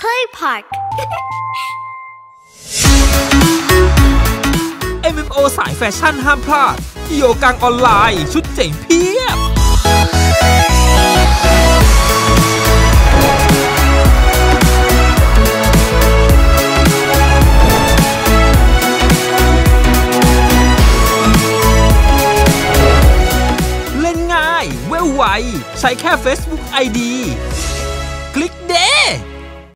Play Park MMO สายแฟชั่นห้ามพลาดโยกังออนไลน์ชุดเจ๋งเพียบเล่นง่ายเวลไวใช้แค่ Facebook ID คลิกเด้